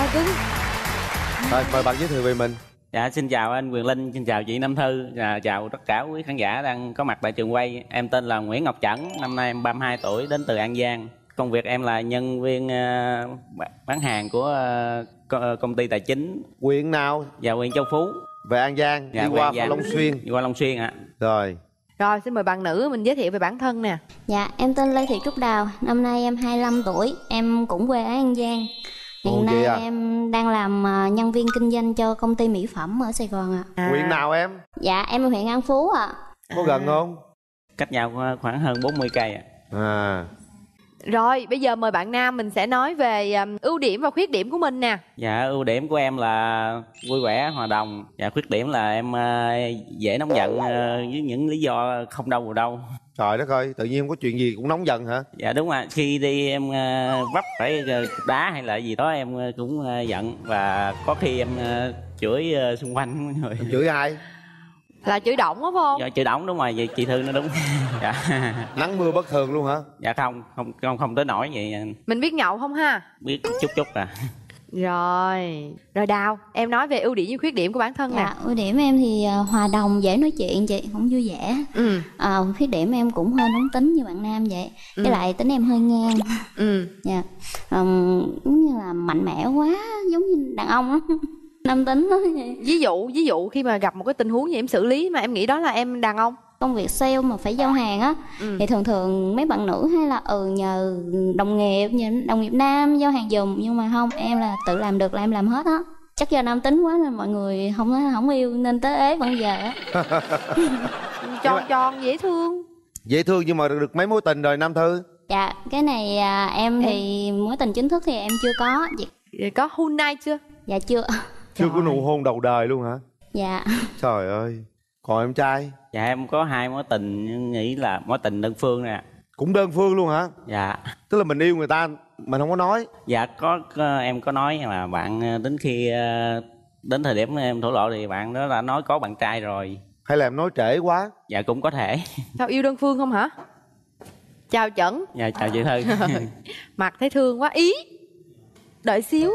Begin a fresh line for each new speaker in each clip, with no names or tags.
cưng.
Rồi, mời bạn giới thiệu về mình.
Dạ, xin chào anh Quyền Linh, xin chào chị Nam Thư, chào tất cả quý khán giả đang có mặt tại trường quay. Em tên là Nguyễn Ngọc Trẩn, năm nay em 32 tuổi, đến từ An Giang. Công việc em là nhân viên bán hàng của công ty tài chính.
Huyện nào?
Dạ, huyện Châu Phú.
Về An Giang,
dạ,
đi qua Long Xuyên.
Đi qua Long Xuyên ạ.
Rồi.
Rồi, xin mời bạn nữ mình giới thiệu về bản thân nè.
Dạ, em tên Lê Thị Trúc Đào, năm nay em 25 tuổi, em cũng quê ở An Giang. Hiện nay em đang làm nhân viên kinh doanh cho công ty mỹ phẩm ở Sài Gòn ạ.
Huyện nào em?
Dạ, em ở huyện An Phú ạ.
Có gần không?
Cách nhau khoảng hơn 40 cây ạ.
Rồi, bây giờ mời bạn nam mình sẽ nói về ưu điểm và khuyết điểm của mình nè.
Dạ, ưu điểm của em là vui vẻ, hòa đồng. Dạ, khuyết điểm là em dễ nóng giận với những lý do không đâu vào đâu.
Trời đất ơi, tự nhiên không có chuyện gì cũng nóng giận hả?
Dạ đúng ạ, khi đi em vấp phải đá hay là gì đó em cũng giận. Và có khi em chửi xung quanh mọi người.
Em chửi ai?
Là chửi động đúng không?
Dạ, chửi động đúng rồi, vậy chị Thư nó đúng. Dạ.
Nắng mưa bất thường luôn hả?
Dạ không tới nổi vậy.
Mình biết nhậu không ha?
Biết chút à.
Rồi Đào, em nói về ưu điểm với khuyết điểm của bản thân nè.
Dạ, ưu điểm em thì hòa đồng, dễ nói chuyện chị, cũng vui vẻ. Khuyết điểm em cũng hơi nóng tính như bạn nam vậy. Với lại tính em hơi ngang. Dạ. Giống như là mạnh mẽ quá, giống như đàn ông á. Nam tính đó.
Ví dụ khi mà gặp một cái tình huống gì em xử lý mà em nghĩ đó là em đàn ông.
Công việc sale mà phải giao hàng á, thì thường mấy bạn nữ hay là nhờ đồng nghiệp nam giao hàng giùm, nhưng mà không, em là tự làm được là em làm hết á. Chắc do nam tính quá nên mọi người không yêu nên tới ế vẫn giờ á.
Tròn dễ thương.
Dễ thương nhưng mà được mấy mối tình rồi Nam Thư?
Dạ, cái này em thì mối tình chính thức thì em chưa có.
Có hôn nay chưa?
Dạ chưa.
Chưa có nụ hôn đầu đời luôn hả?
Dạ.
Trời ơi. Còn em trai?
Dạ em có 2 mối tình, nhưng nghĩ là mối tình đơn phương nè.
Cũng đơn phương luôn hả?
Dạ.
Tức là mình yêu người ta mình không có nói?
Dạ em có nói, mà bạn đến khi đến thời điểm em thổ lộ thì bạn đó đã nói có bạn trai rồi.
Hay là em nói trễ quá?
Dạ cũng có thể.
Sao, yêu đơn phương không hả? Chào Trẩn.
Dạ chào chị Thư.
Mặt thấy thương quá. Ý, đợi xíu,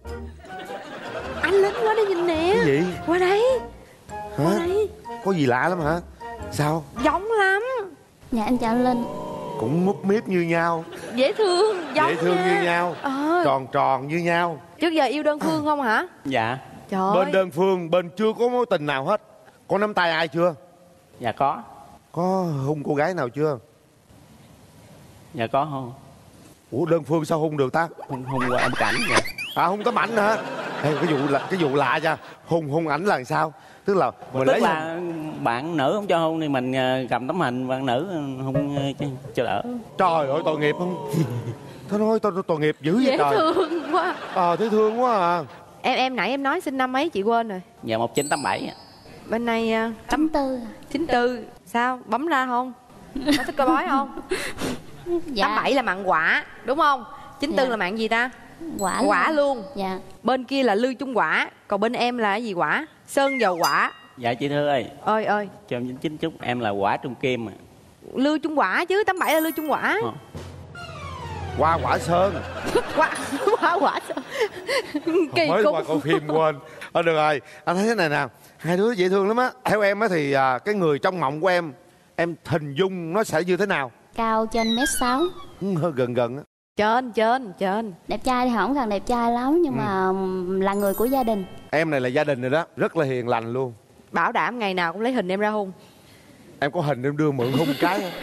anh Linh qua đây nhìn nè.
Cái gì?
Qua đây.
Hả?
Qua đây.
Có gì lạ lắm hả? Sao?
Giống lắm.
Dạ anh chào anh Linh.
Cũng múp míp như nhau.
Dễ thương, giống
dễ thương
nha.
Như nhau. Tròn như nhau.
Trước giờ yêu đơn phương không hả?
Dạ.
Trời
bên
ơi.
đơn phương, bên chưa có mối tình nào hết. Có nắm tay ai chưa?
Dạ có.
Có hôn cô gái nào chưa?
Dạ có không?
Ủa đơn phương sao hôn được ta?
Hôn qua âm cảnh vậy.
Hôn tấm ảnh hả? Ê, cái vụ lạ nha. Hôn ảnh là sao? Tức là mình lấy
là bạn nữ không cho hôn thì mình cầm tấm hình bạn nữ hôn cho đỡ.
Trời ơi tội nghiệp không? Thôi nói tôi tội nghiệp dữ vậy
dễ
trời.
Thương quá.
Thấy thương quá à.
Em nãy em nói sinh năm mấy chị quên rồi.
Dạ 1987.
Bên này
94.
94. Sao bấm ra không? Có thích coi bói không?
Dạ.
87 là mạng quả đúng không? 94
dạ.
là mạng gì ta?
Quả
luôn.
Dạ.
Bên kia là lư chung quả, còn bên em là cái gì quả? Sơn dầu quả.
Dạ chị Thư ơi.
Ơi
cho em chính chúc em là quả trung kim.
Lư chung quả chứ, 87 là lư chung quả.
Hoa quả sơn.
Quả sơn. Kỳ
mới
cục.
qua coi phim quên. Được rồi, anh thấy thế này nè, hai đứa dễ thương lắm á. Theo em á thì cái người trong mộng của em hình dung nó sẽ như thế nào?
Cao trên 1m6.
Hơi gần á.
Trên.
Đẹp trai thì không cần đẹp trai lắm, nhưng mà là người của gia đình.
Em này là gia đình rồi đó, rất là hiền lành luôn.
Bảo đảm ngày nào cũng lấy hình em ra hôn.
Em có hình em đưa mượn hôn cái không?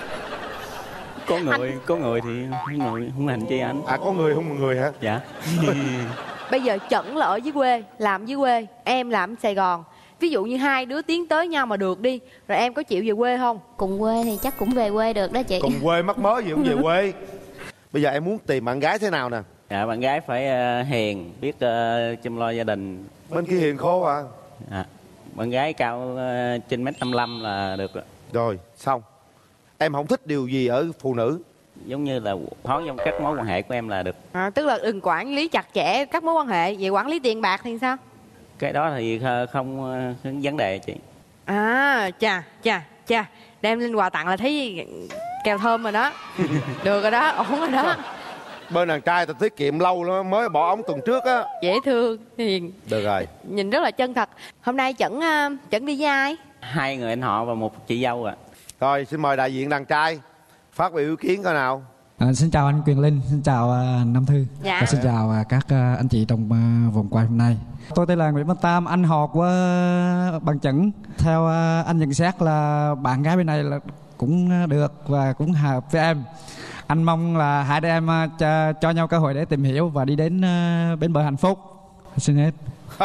Có người thì không hành chi anh.
Có người không, một người hả?
Dạ.
Bây giờ Trẩn là ở dưới quê, làm dưới quê, em làm ở Sài Gòn. Ví dụ như hai đứa tiến tới nhau mà được đi, rồi em có chịu về quê không?
Cùng quê thì chắc cũng về quê được đó chị.
Cùng quê mắc mớ gì cũng về quê. Bây giờ em muốn tìm bạn gái thế nào nè?
Dạ bạn gái phải hiền, biết chăm lo gia đình.
Bên kia hiền khô à?
Bạn gái cao trên 1m55 là được
rồi. Xong. Em không thích điều gì ở phụ nữ?
Giống như là thoáng trong các mối quan hệ của em là được.
Tức là đừng quản lý chặt chẽ các mối quan hệ. Vậy quản lý tiền bạc thì sao?
Cái đó thì không vấn đề chị.
Chà đem lên quà tặng là thấy kèo thơm rồi đó. Được rồi đó, ổn rồi đó.
Bên đàn trai ta tiết kiệm lâu lắm, mới bỏ ống tuần trước á.
Dễ thương, hiền.
Được rồi.
Nhìn rất là chân thật. Hôm nay Chẩn đi với ai?
2 người anh họ và 1 chị dâu ạ.
Rồi xin mời đại diện đàn trai phát biểu ý kiến coi nào.
Xin chào anh Quyền Linh, xin chào Nam Thư.
Dạ.
Và xin chào các anh chị trong vòng quay hôm nay. Tôi tên là Nguyễn Văn Tam, anh họ của bạn Chẩn. Theo anh nhận xét là bạn gái bên này là cũng được và cũng hợp với em. Anh mong là hai đứa em cho nhau cơ hội để tìm hiểu và đi đến bến bờ hạnh phúc. Xin hết.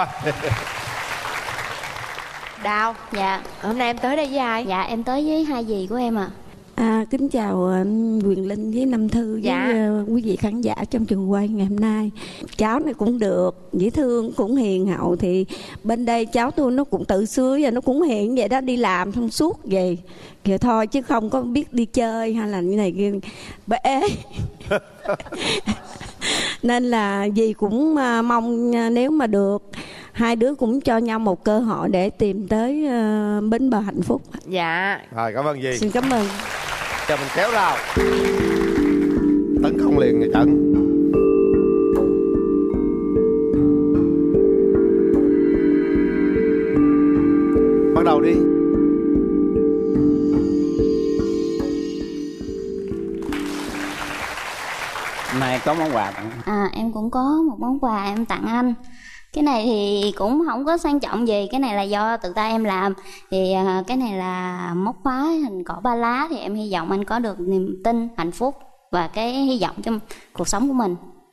Đào.
Dạ.
Hôm nay em tới đây với ai?
Dạ em tới với 2 dì của em ạ.
Kính chào anh Quyền Linh với Nam Thư với
Dạ.
quý vị khán giả trong trường quay ngày hôm nay. Cháu này cũng được, dễ thương, cũng hiền hậu. Thì bên đây cháu tôi nó cũng tự xưa và nó cũng hiền vậy đó, đi làm thông suốt vậy kìa thôi, chứ không có biết đi chơi hay là như này kia bể. Nên là dì cũng mong nếu mà được, hai đứa cũng cho nhau một cơ hội để tìm tới bến bờ hạnh phúc.
Dạ.
Rồi cảm ơn dì.
Xin cảm ơn.
Cho mình kéo rào. Tấn công liền người Trận. Bắt đầu đi.
Hôm nay có món quà tặng.
Em cũng có một món quà em tặng anh. Cái này thì cũng không có sang trọng gì, cái này là do tự tay em làm. Thì cái này là móc khóa hình cỏ ba lá, thì em hy vọng anh có được niềm tin, hạnh phúc và cái hy vọng trong cuộc sống của mình.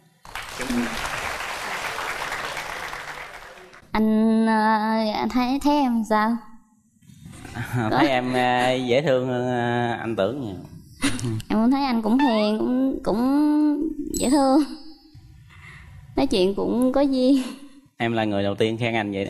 Anh thấy em sao?
Thấy em dễ thương hơn anh tưởng nha.
Em cũng thấy anh cũng hiền, cũng dễ thương, nói chuyện cũng có duyên.
Em là người đầu tiên khen anh vậy đó.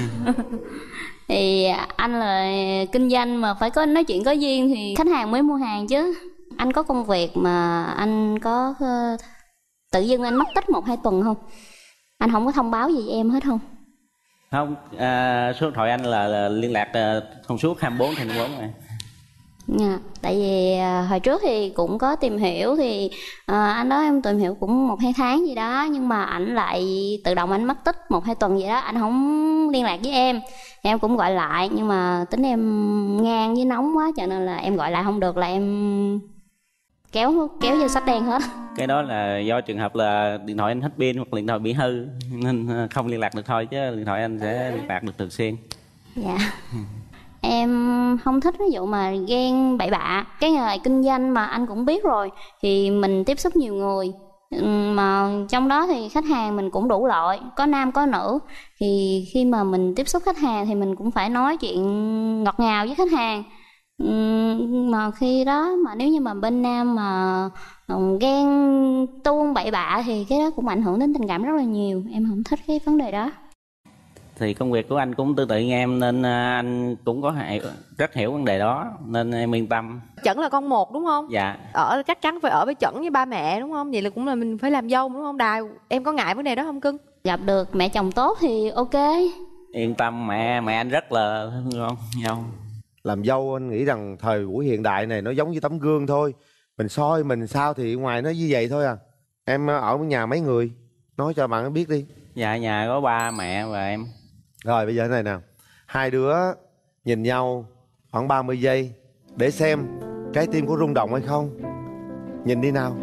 Thì anh là kinh doanh mà phải có nói chuyện có duyên thì khách hàng mới mua hàng chứ. Anh có công việc mà anh có tự dưng anh mất tích 1-2 tuần không? Anh không có thông báo gì với em hết không?
Không, số điện thoại anh là liên lạc thông suốt 24/24 này.
Dạ, tại vì hồi trước thì cũng có tìm hiểu, thì anh đó em tìm hiểu cũng 1-2 tháng gì đó, nhưng mà ảnh lại tự động anh mất tích 1-2 tuần vậy đó, anh không liên lạc với em. Em cũng gọi lại nhưng mà tính em ngang với nóng quá, cho nên là em gọi lại không được, là em kéo vô sách đen hết.
Cái đó là do trường hợp là điện thoại anh hết pin hoặc điện thoại bị hư nên không liên lạc được thôi, chứ điện thoại anh sẽ liên lạc được thường xuyên.
Dạ. Em không thích ví dụ mà ghen bậy bạ. Cái nghề kinh doanh mà anh cũng biết rồi, thì mình tiếp xúc nhiều người, mà trong đó thì khách hàng mình cũng đủ loại, có nam có nữ. Thì khi mà mình tiếp xúc khách hàng thì mình cũng phải nói chuyện ngọt ngào với khách hàng. Mà khi đó mà nếu như mà bên nam mà ghen tuông bậy bạ thì cái đó cũng ảnh hưởng đến tình cảm rất là nhiều. Em không thích cái vấn đề đó.
Thì công việc của anh cũng tương tự như em, nên anh cũng có rất hiểu vấn đề đó, nên em yên tâm.
Chẩn là con một đúng không?
Dạ.
Chắc chắn phải ở với Chẩn với ba mẹ đúng không? Vậy là cũng là mình phải làm dâu đúng không Đào? Em có ngại vấn đề đó không cưng?
Gặp được mẹ chồng tốt thì ok.
Yên tâm, mẹ anh rất là thương con dâu.
Làm dâu anh nghĩ rằng thời buổi hiện đại này nó giống như tấm gương thôi. Mình soi mình sao thì ngoài nó như vậy thôi à. Em ở nhà mấy người? Nói cho bạn biết đi.
Dạ, nhà có ba mẹ và em.
Rồi bây giờ thế này nè, hai đứa nhìn nhau khoảng 30 giây để xem trái tim có rung động hay không. Nhìn đi nào.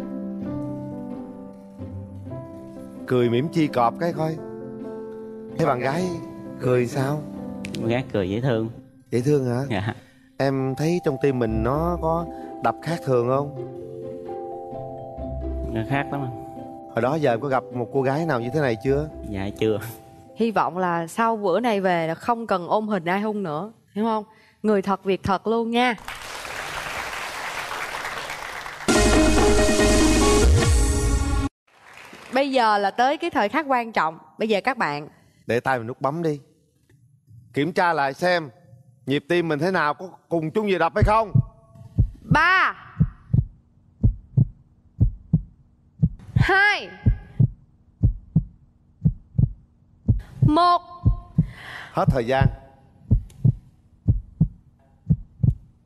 Cười mỉm chi cọp cái coi. Thấy bạn gái cười sao?
Con gái cười dễ thương.
Dễ thương hả?
Dạ.
Em thấy trong tim mình nó có đập khác thường không?
Khác lắm anh.
Hồi đó giờ em có gặp một cô gái nào như thế này chưa?
Dạ chưa.
Hy vọng là sau bữa này về là không cần ôm hình ai hung nữa, hiểu không? Người thật việc thật luôn nha. Bây giờ là tới cái thời khắc quan trọng. Bây giờ các bạn
để tay mình nút bấm đi. Kiểm tra lại xem nhịp tim mình thế nào, có cùng chung nhịp đập hay không.
3 2 1.
Hết thời gian.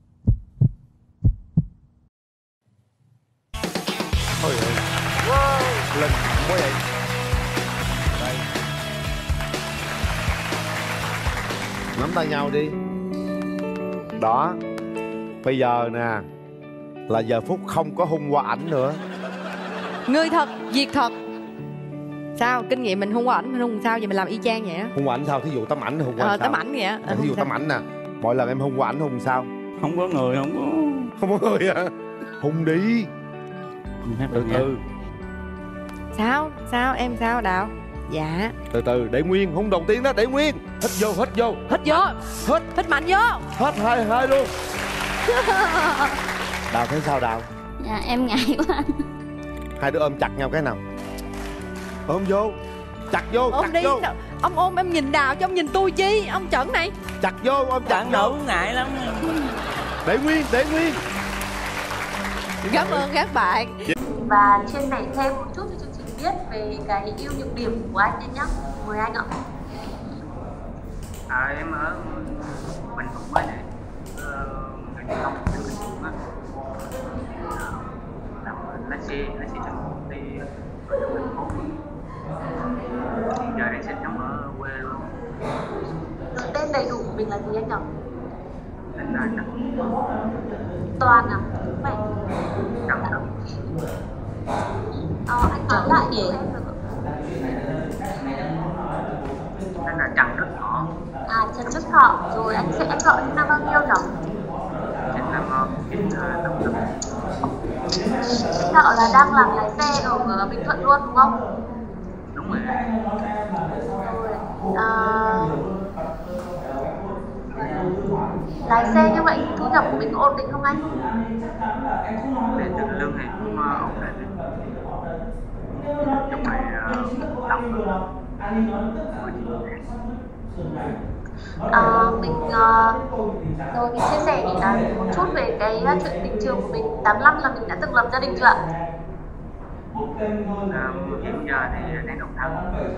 Thôi rồi. Linh, không có vậy. Đây. Nắm tay nhau đi. Đó. Bây giờ nè là giờ phút không có hung qua ảnh nữa.
Người thật, việc thật. Sao? Kinh nghiệm mình hung qua ảnh, mình hung sao vậy? Mình làm y chang vậy á.
Hung qua ảnh sao? Thí dụ tấm ảnh hung qua sao?
Tấm ảnh vậy á.
Thí dụ tấm ảnh nè. Mỗi lần em hung qua ảnh hung sao?
Không có người,
Không có người hả? Hung đi. Từ từ.
Sao em sao Đào? Dạ.
Từ từ, để nguyên, hung đầu tiên đó, để nguyên. Hít vô, hít vô.
Hít vô. Hít mạnh vô.
Hết hai luôn. Đào thấy sao Đào?
Dạ em ngại quá anh.
Hai đứa ôm chặt nhau cái nào. Ôm vô. Chặt vô,
ôm
chặt
đi.
vô.
Ông ôm em nhìn Đào chứ ông nhìn tôi chi? Ông Trần này.
Chặt vô, ôm chặt
Bạn
vô.
nữ ngại lắm.
Để nguyên, để nguyên.
Cảm ơn các bạn.
Và chia sẻ thêm một chút cho chương trình biết về cái ưu nhược điểm của anh nhé. Mời anh ạ.
Em ở Bình Thuận mới này, người không được Bình Thuận á, làm lái xe trên công ty ở trong thành phố. Thì giờ đang sinh sống ở quê luôn.
Tên đầy đủ của mình là gì anh nhỉ?
Tên là Trần
Toàn à? Đúng vậy.
Trần Thọ.
Anh nói lại gì em được ạ?
Tên là Trần Đức Thọ.
Trần Đức Thọ. Rồi anh sẽ gọi sinh năm bao nhiêu nhỉ?
Sinh năm 1985.
Đức Thọ là đang làm lái xe ở Bình Thuận luôn đúng không?
Đúng rồi.
Lái xe như vậy thu nhập của mình có ổn định không anh?
Về từ lương thì cũng ổn định. Trong này tầm
rồi mình chia sẻ một chút về cái chuyện tình trường của mình. 85 là mình đã từng lập gia đình chưa ạ?
hiện giờ thì đang độc thân.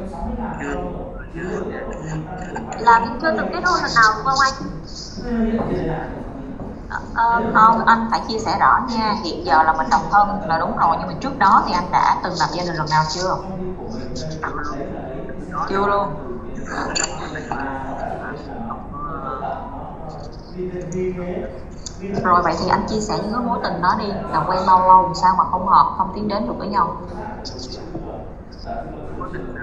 Là mình chưa từng kết hôn lần nào đúng không anh?
Không, anh phải chia sẻ rõ nha. Hiện giờ là mình độc thân là đúng rồi, nhưng mà trước đó thì anh đã từng lập gia đình lần nào chưa? Chưa luôn. Rồi vậy thì anh chia sẻ những cái mối tình đó đi, là quen bao lâu sao mà không hợp, không tiến đến được với nhau?
Mối tình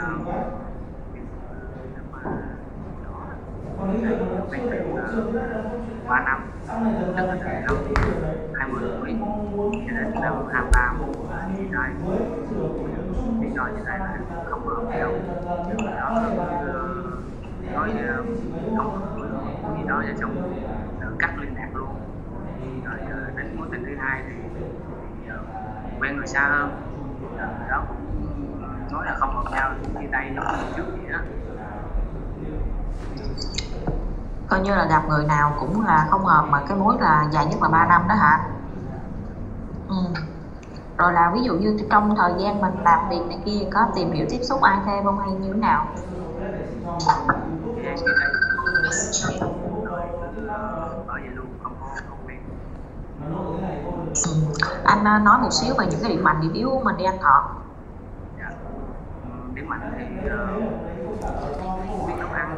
quen từ 3 năm, tức là từ năm 20 tuổi cho đến năm 23 thì đây lý do như thế là không hợp nhau. Đó nói không hợp gì đó và xong cắt liên lạc luôn. Rồi đến mối tình thứ hai thì quen người xa hơn, đó cũng nói là không hợp nhau, chia tay giống như trước vậy đó.
Coi như là gặp người nào cũng là không hợp, mà cái mối là dài nhất là 3 năm đó hả? Rồi là ví dụ như trong thời gian mình làm việc này kia có tìm hiểu tiếp xúc ai thêm không hay như thế nào? Anh nói một xíu về những cái điểm mạnh điểm yếu của mình đi anh Thọ.
Điểm mạnh thì biết nấu ăn,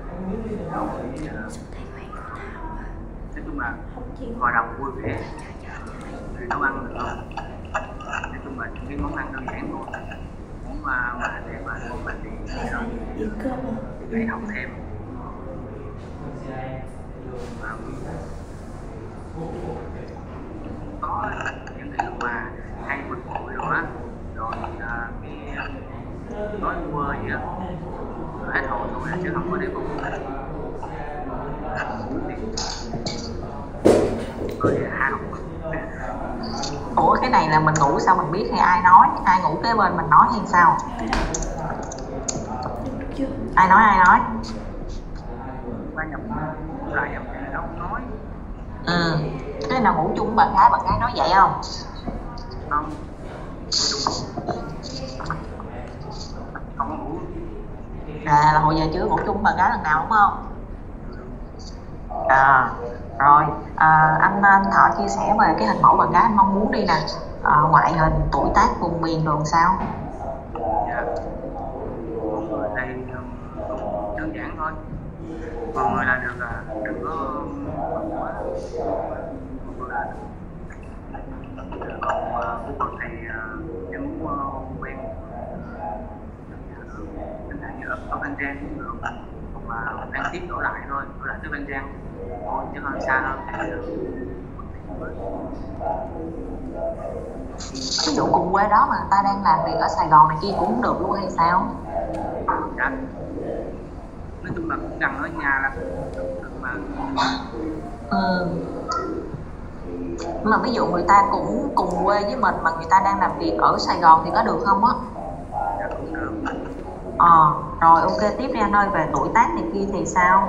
nói chung là hòa đồng vui vẻ, nấu ăn được không? Nói chung là những cái món ăn đơn giản thôi, muốn mà để mà của mình thì đó phải học thêm. Có những cái lúc mà hay bực bội rồi á, rồi cái nói quơ gì á, hết hồn rồi chứ không có để bụng. Rồi hao.
Ủa cái này là mình ngủ sao mình biết hay ai nói? Ai ngủ kế bên mình nói hay sao? Ai nói ai nói?
Ba nhập lại nhập thì đâu nói.
Cái nào ngủ chung với bạn gái nói vậy không?
Không. Không có ngủ.
Là hồi giờ chưa ngủ chung với bạn gái lần nào đúng không? Rồi anh Thọ chia sẻ về cái hình mẫu bạn gái anh mong muốn đi nè. Ngoại hình, tuổi tác, vùng miền đồ sao?
đơn giản thôi, mọi người là được, đừng có quá còn khu vực thì em muốn quen ở Phan Rang cũng được, hoặc là Phan Thiết đổ lại thôi, đổ lại tới Phan Rang thôi, chứ hơn xa hơn thì
ví dụ cùng quê đó mà người ta đang làm việc ở Sài Gòn này kia cũng được luôn hay sao?
dạ, nói chung là cũng gần ở nhà là mà
mà ví dụ người ta cũng cùng quê với mình mà người ta đang làm việc ở Sài Gòn thì có được không á?
dạ cũng được.
Rồi ok, tiếp đi anh ơi. Về tuổi tác này kia thì sao?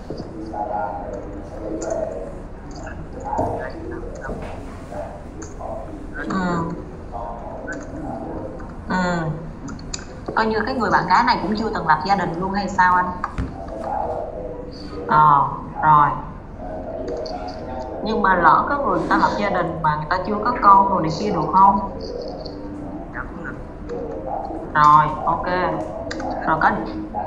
Coi như cái người bạn gái này cũng chưa từng lập gia đình luôn hay sao anh? Rồi. Nhưng mà lỡ có người ta lập gia đình mà người ta chưa có con rồi này kia được không?
dạ cũng được.
Rồi ok. Rồi có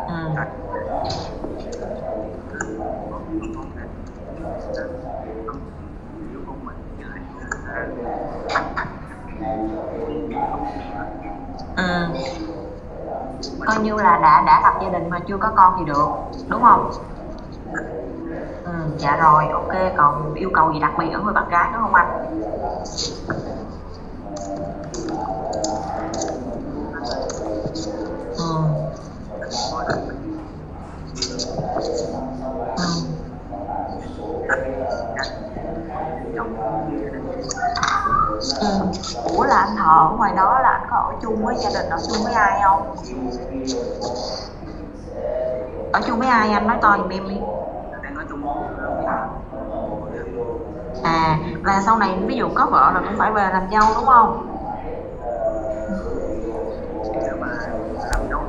coi như là đã lập gia đình mà chưa có con thì được, đúng không? Dạ rồi ok. Còn yêu cầu gì đặc biệt ở người bạn gái nữa không anh? Ủa là anh Thọ ở ngoài đó là anh có ở chung với gia đình, ở chung với ai không? Ở chung với ai anh nói to giùm em đi.
Đang ở chung
là sau này ví dụ có vợ là cũng phải về làm dâu đúng không?
nếu mà làm dâu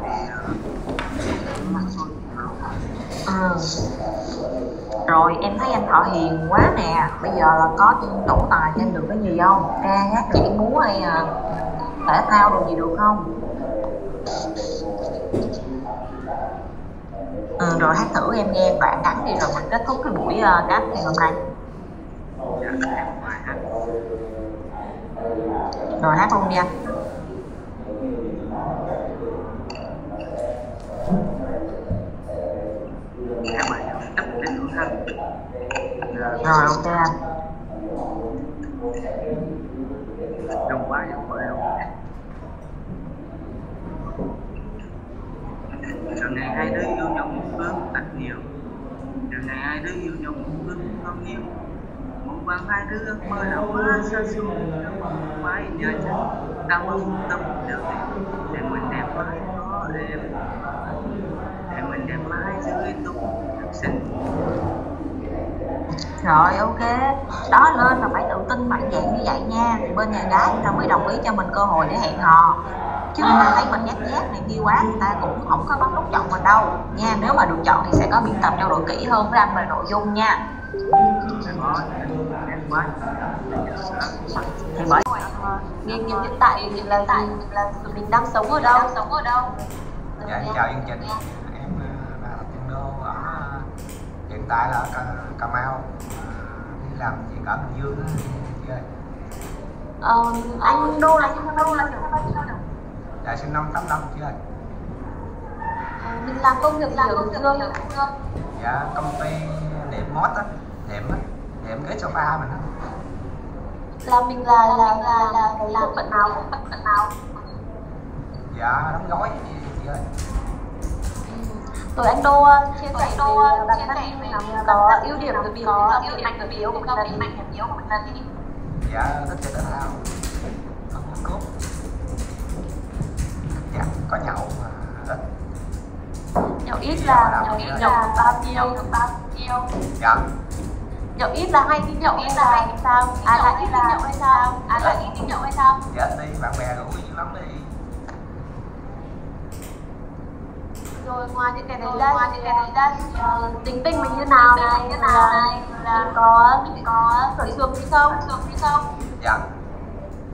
thì
Rồi em thấy anh Thọ hiền quá nè. Bây giờ là có đủ tài cho em được cái gì không? Ca hát nhảy múa hay thể thao đồ gì được không? Rồi hát thử em nghe đoạn ngắn đi rồi mình kết thúc cái buổi cast ngày hôm nay. Rồi hát luôn đi anh. Rồi ok anh.
đông quá không phải đâu. Giờ này hai đứa yêu nhau một cơn thật nhiều. Giờ này hai đứa yêu nhau một cơn không nhiều. Một bằng hai đứa ước mơ đã quá xa xôi. Mãi nhờ chân ta mong tâm trở về. Để mình đẹp mãi có em. Để mình đẹp mãi dưới tung sinh.
Rồi ok. Đó lên là phải tự tin mạnh dạn như vậy nha. Thì bên nhà gái người ta mới đồng ý cho mình cơ hội để hẹn hò. Chứ người ta thấy mình nhát nhát này kia quá, người ta cũng không có bấm nút chọn mình đâu nha. Nếu mà được chọn thì sẽ có biên tập trao đổi kỹ hơn với anh về nội dung nha. Thì bởi
hiện tại là mình đang sống ở đâu?
Dạ chào chương trình, em là Tiền Đô ở hiện tại là Cà Mau, đi làm việc ở Bình Dương chị ơi.
Anh Đô là đâu?
Dạ sinh năm 85 chị ơi.
Mình làm công việc gì ở Bình Dương?
Dạ công ty đệm mót á, đệm ghế sofa mình á.
Là mình là làm phận nào?
Dạ đóng gói chị ơi.
Rồi anh Đô chia sẻ về có ưu điểm của mình, có điểm yếu của mình là gì?
Dạ thích chơi thể thao, không có cốt. Dạ có nhậu mà ít.
Nhậu ít là nhậu bao nhiêu?
Dạ.
Nhậu ít là hay đi nhậu hay là sao? Là ít đi nhậu hay sao? Là ít đi nhậu hay sao?
Dạ đi bạn bè rủ dữ lắm đi.
Rồi ngoài những cái đấy ra tính tình mình như nào này, là có khởi sướng hay không?
Dạ.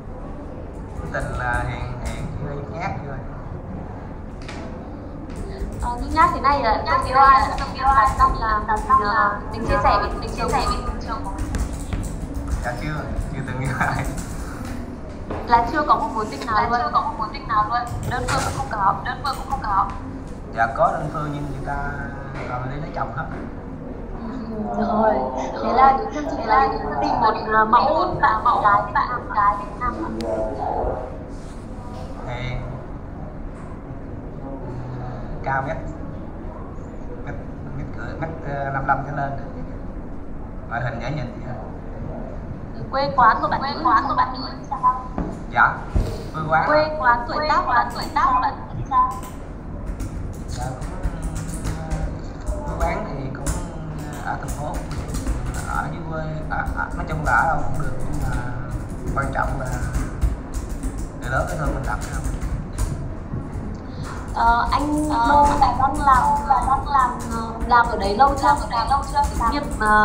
Tình là hiền chưa nhát chưa.
Như nhát thế này là không yêu ai, là mình chia sẻ với tình trường của mình.
Dạ chưa từng yêu ai.
Là chưa có một mối tình nào luôn. Đơn phương cũng không có.
Dạ có đơn phương nhưng người ta còn đi lấy chồng hết.
Rồi, thế là tìm một mẫu bạn gái Việt Nam.
Thì cao mét 55 trở lên, ngoại hình dễ nhìn.
Quê quán của bạn nữ sao?
Dạ
quê quán tuổi tác của bạn sao?
Dạ quê quán thì cũng ở thành phố, ở dưới quê, nói chung là ở đâu cũng được, nhưng mà quan trọng là người lớn cái thương mình đặt không.
Anh đang làm ở đấy lâu chưa? Việc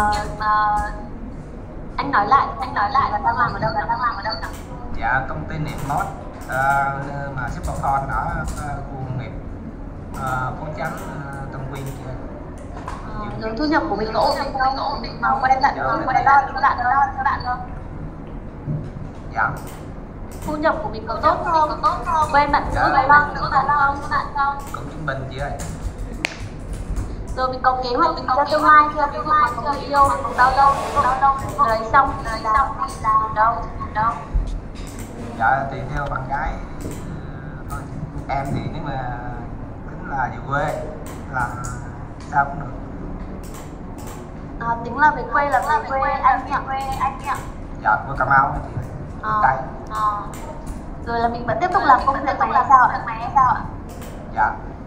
anh nói lại là đang làm ở đâu?
Dạ công ty Niệm Mod mà ship phone ở khu công nghiệp Phố Chánh, Tân Quyên kia.
Rồi thu nhập của mình có ổn định mà quen bạn không?
Dạ.
Thu nhập của mình có tốt không? Quen bạn nữ không?
Cũng trung bình chị ơi.
Rồi mình có kế hoạch cho tương lai chưa? Ví dụ mà có người yêu bao lâu lấy xong thì làm đâu?
Dạ tùy theo bạn gái thôi. Em thì nếu mà tính là về quê là sao cũng được.
Tính là về quê là về quê anh nhỉ?
Dạ quê Cà Mau chị. Đây.
Rồi là mình vẫn tiếp tục làm công việc này hay sao ạ?
Dạ.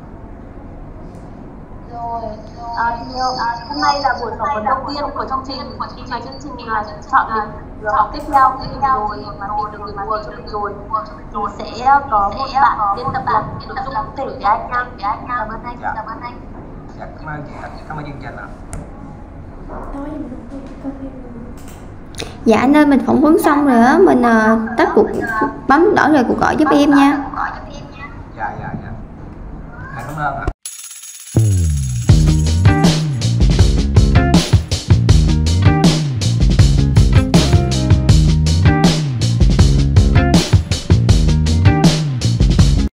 Rồi, hôm nay là buổi phỏng vấn đầu tiên của chương trình, khi mà chương trình là chọn lịch học tiếp theo rồi mà tìm được người phù cho mình rồi thì sẽ có một bạn biên tập làm nội dung cụ thể để anh nha. Cảm ơn anh.
Dạ cảm ơn chị, cảm ơn chương trình ạ.
Dạ anh ơi, mình phỏng vấn xong rồi á, mình tắt cuộc, bấm đỏ rồi cuộc gọi giúp em nha.
Dạ. Cảm ơn ạ.